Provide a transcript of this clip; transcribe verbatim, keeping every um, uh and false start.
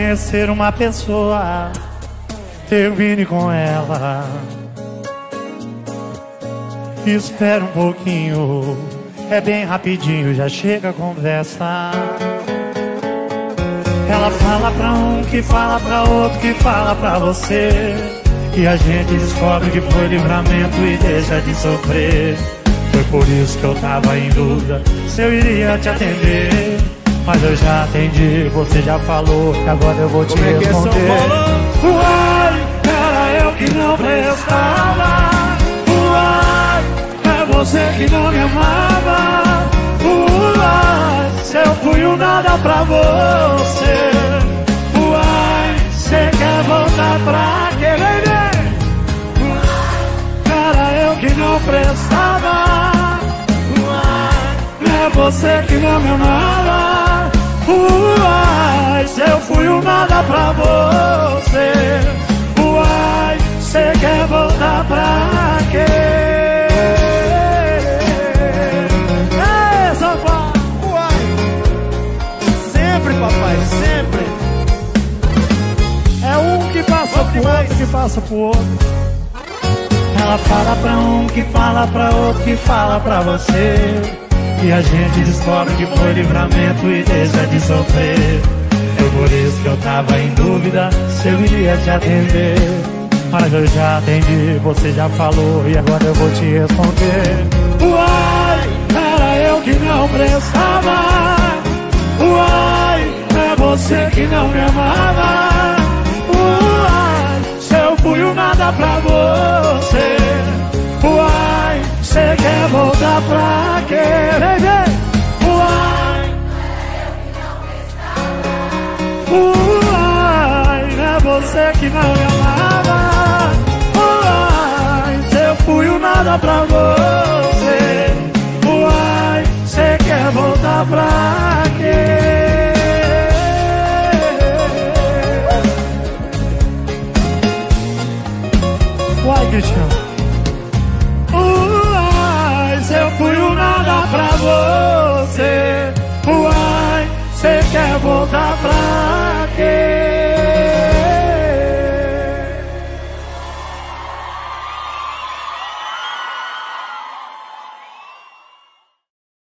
conhecer uma pessoa, termine com ela. Espera um pouquinho, é bem rapidinho, já chega a conversa. Ela fala pra um, que fala pra outro, que fala pra você, e a gente descobre que foi livramento e deixa de sofrer. Foi por isso que eu tava em dúvida se eu iria te atender, mas eu já atendi, você já falou, e agora eu vou te Como é que responder. é, São Paulo? Uai, era eu que não prestava. Uai, é você que não me amava. Uai, se eu fui um nada pra você. Uai, cê quer voltar pra quê, baby? Era eu que não prestava. Uai, é você que não me amava. Uai, se eu fui um nada pra você. Uai, cê quer voltar pra quê? Ei, São Paulo! Uai, sempre, papai, sempre. É um que passa pro outro, que passa pro outro. Ela fala pra um, que fala pra outro, que fala pra você, e a gente descobre que foi livramento e deixa de sofrer. Foi por isso que eu tava em dúvida se eu iria te atender, mas eu já atendi, você já falou, e agora eu vou te responder. Uai, era eu que não prestava. Uai, é você que não me amava. Uai, se eu fui um nada pra você. Uai, cê quer voltar pra quê, baby? Uai, uai, é você que não me amava. Uai, se eu fui um nada pra você. Uai, cê quer voltar pra quê? Uai, Cristiano. Uai, se eu fui um nada pra você. Uai, cê quer voltar pra quê?